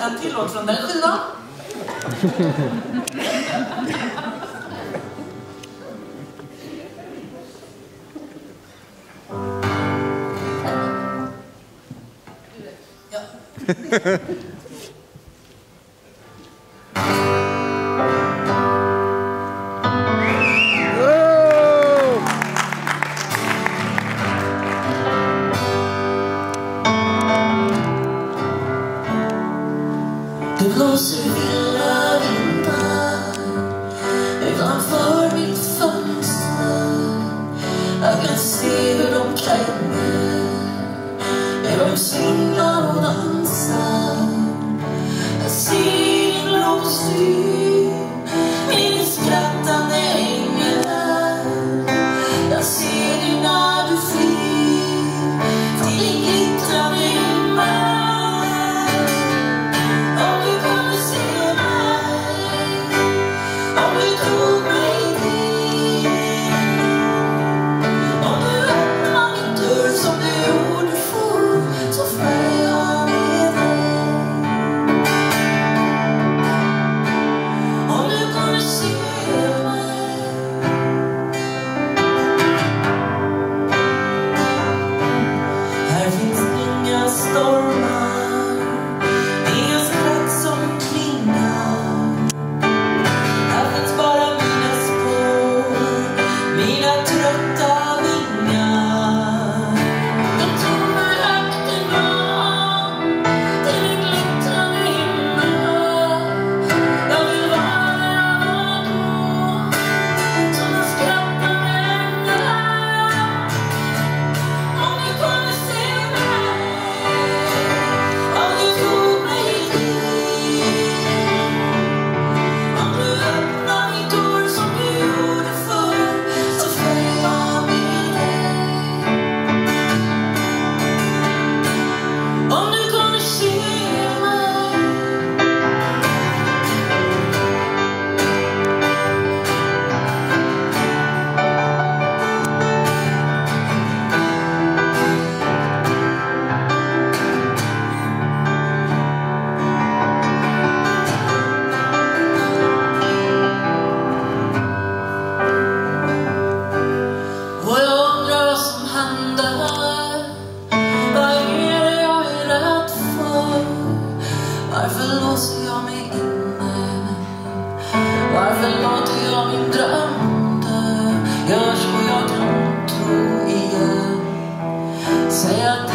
en till låt från den skivan. Ja. Det blåser vilda vindar utanför mitt fönster. Jag kan se hur de klänger, hur de singlar och dansar. Jag ser din blåstyr, min skrattande änglar. Jag ser dig när du flyr från din glittrande himmel. Varför låser jag mig inne? Varför låter jag min dröm dö? Gör så jag kan tro igen. Säg att